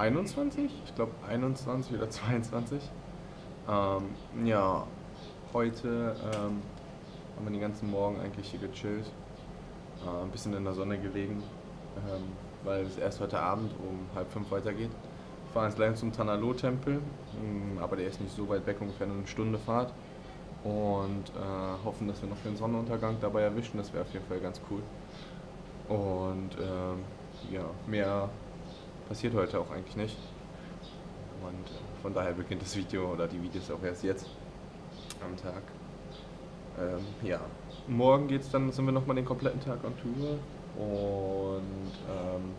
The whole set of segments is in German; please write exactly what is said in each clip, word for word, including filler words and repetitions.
einundzwanzig? Ich glaube einundzwanzig oder zweiundzwanzig. Ähm, ja, heute ähm, haben wir den ganzen Morgen eigentlich hier gechillt, äh, ein bisschen in der Sonne gelegen, ähm, weil es erst heute Abend um halb fünf weitergeht. Wir fahren jetzt gleich zum Tanalo-Tempel, mh, aber der ist nicht so weit weg, ungefähr eine Stunde Fahrt. Und äh, hoffen, dass wir noch den Sonnenuntergang dabei erwischen, das wäre auf jeden Fall ganz cool. Und ähm, ja, mehr passiert heute auch eigentlich nicht. Und äh, von daher beginnt das Video oder die Videos auch erst jetzt am Tag. Ähm, ja, morgen geht's dann, sind wir nochmal den kompletten Tag on Tour. Und ähm,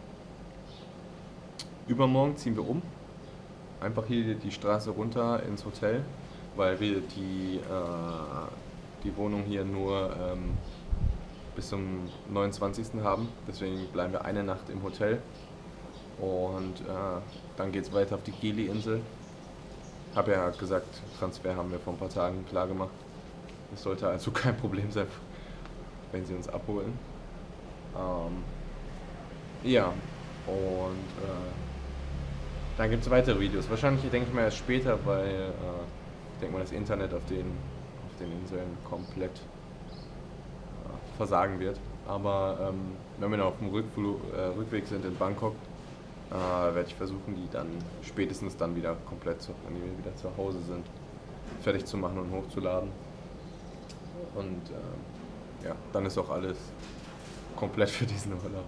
übermorgen ziehen wir um. Einfach hier die Straße runter ins Hotel, weil wir die, äh, die Wohnung hier nur ähm, bis zum neunundzwanzigsten haben. Deswegen bleiben wir eine Nacht im Hotel. Und äh, dann geht es weiter auf die Gili-Insel. Habe ja gesagt, Transfer haben wir vor ein paar Tagen klar gemacht. Das sollte also kein Problem sein, wenn sie uns abholen. Ähm, ja, und äh, dann gibt es weitere Videos. Wahrscheinlich denke ich mal erst später, weil äh, ich denke mal das Internet auf den, auf den Inseln komplett äh, versagen wird. Aber ähm, wenn wir noch auf dem Rückflug, äh, Rückweg sind in Bangkok, äh, werde ich versuchen, die dann spätestens dann wieder komplett, zu, wenn wir wieder zu Hause sind, fertig zu machen und hochzuladen. Und äh, ja, dann ist auch alles komplett für diesen Urlaub.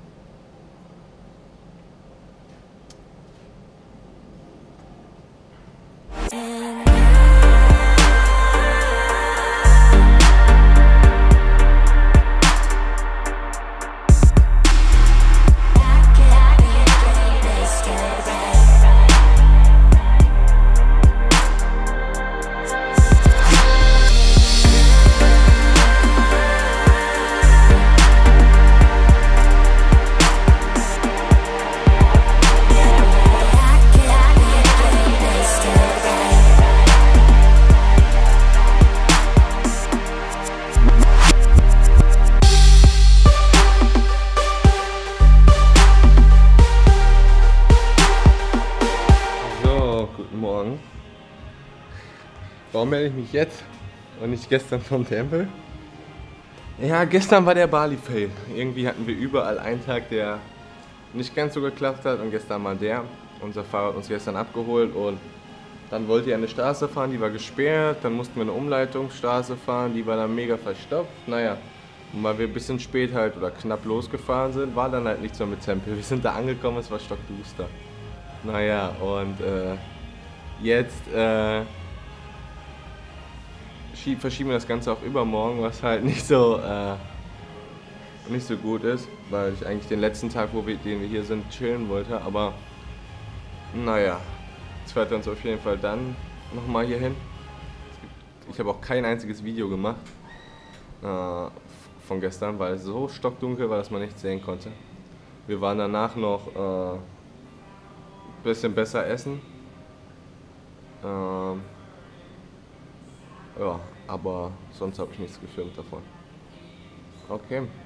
Guten Morgen. Warum melde ich mich jetzt und nicht gestern vom Tempel? Ja, gestern war der Bali-Fail. Irgendwie hatten wir überall einen Tag, der nicht ganz so geklappt hat, und gestern war der. Unser Fahrer hat uns gestern abgeholt und dann wollte er eine Straße fahren, die war gesperrt. Dann mussten wir eine Umleitungsstraße fahren, die war dann mega verstopft. Naja, und weil wir ein bisschen spät halt oder knapp losgefahren sind, war dann halt nichts mehr mit Tempel. Wir sind da angekommen, es war stockduster. Naja, und äh, jetzt äh, verschieben wir das Ganze auf übermorgen, was halt nicht so äh, nicht so gut ist, weil ich eigentlich den letzten Tag, wo wir, den wir hier sind, chillen wollte. Aber naja, jetzt fährt er uns auf jeden Fall dann nochmal hier hin. Ich habe auch kein einziges Video gemacht äh, von gestern, weil es so stockdunkel war, dass man nichts sehen konnte. Wir waren danach noch äh, ein bisschen besser essen. Ähm, ja, aber sonst habe ich nichts gefilmt davon. Okay.